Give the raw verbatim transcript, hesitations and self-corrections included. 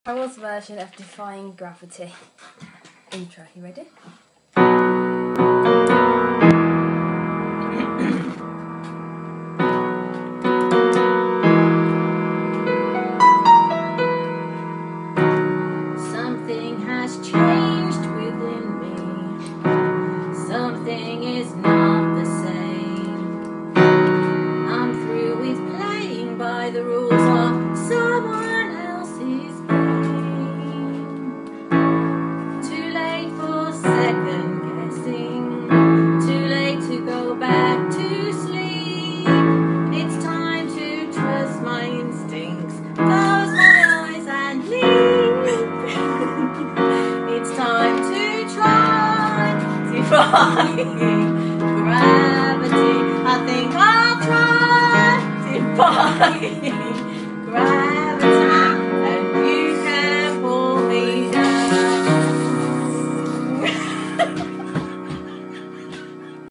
Carol's version of Defying Gravity. Intro, you ready? Something has changed within me. Something is not the same. I'm through with playing by the rules of someone else's game. Too late for second guessing. Too late to go back to sleep. It's time to trust my instincts. Close my eyes and leave. It's time to try defying gravity. I think I'll try defying